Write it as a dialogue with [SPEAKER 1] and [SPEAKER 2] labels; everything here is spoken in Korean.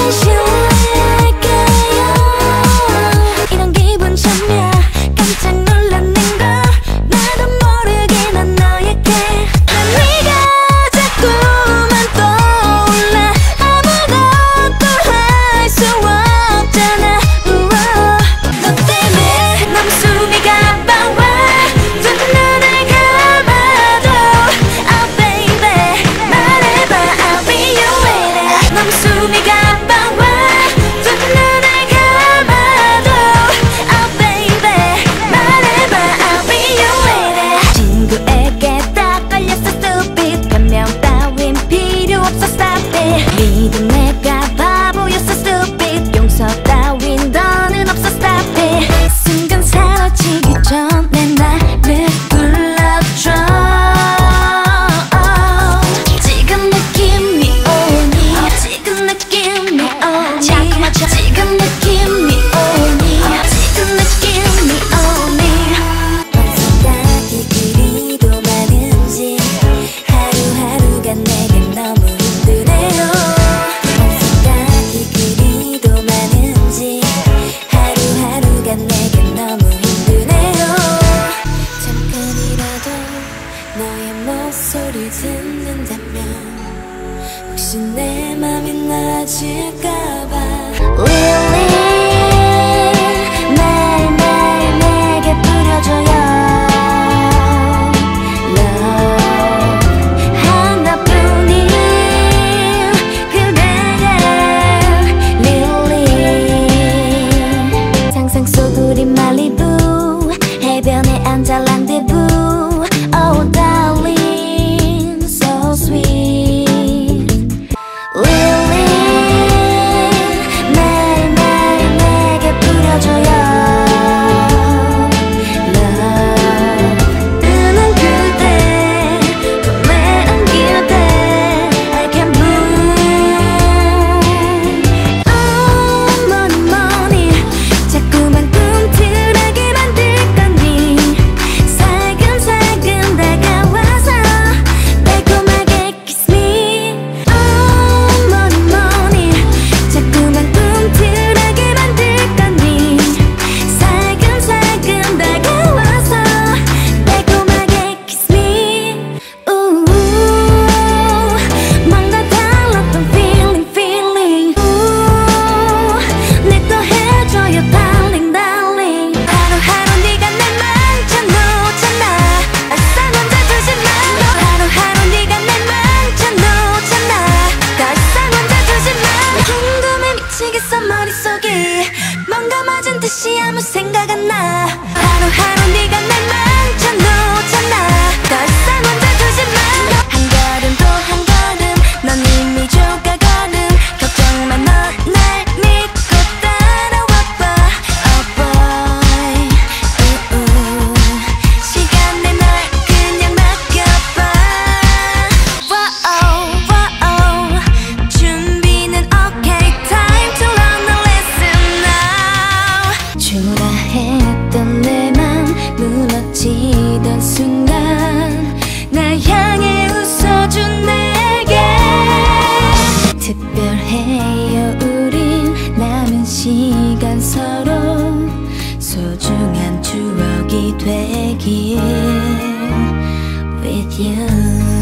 [SPEAKER 1] 목소리 듣는다면 혹시 내 맘이 낮을까봐 Lily 매일매일 내게 뿌려줘요 Love 하나뿐인 그대의 Lily 상상 속 우리 말리부 해변에 앉아 란데부 Oh darling so sweet Lily 매일매일 내게 뿌려줘요 Love 뜨는 그대 품에 안길 때 I can move 뭐니 뭐니 자꾸만 꿈틀하게 만들 거니 살금살금 다가와서 달콤하게 kiss me 뭐니 뭐니 자꾸만 꿈틀하게 만들 거니 살금살금 다가와서 달콤하게 kiss me 뭔가 달랐던 feeling 내 또 해줘요 darling darling 하루하루 네가 날 망쳐놓잖아 알싸 혼자 두지 마 하루하루 네가 날 망쳐놓잖아 알싸 혼자 두지 마 궁금해 미치겠어 머릿속이 뭔가 맞은 듯이 아무 생각 안 나 하루하루 네가 날 망쳐놓잖아 알싸 혼자 두지 마 한 걸음 또 한 걸음 넌 이미 조가거든 걱정 마 넌 날 믿고 따라와봐 Oh boy 시간에 널 그냥 맡겨봐 Whoa, 준비는 okay Time to learn the lesson now 초라했던 내 맘 무너지던 순간 날 향해 웃어준 내게 특별해요 우린 남은 시간 서로 소중한 추억이 되길 With you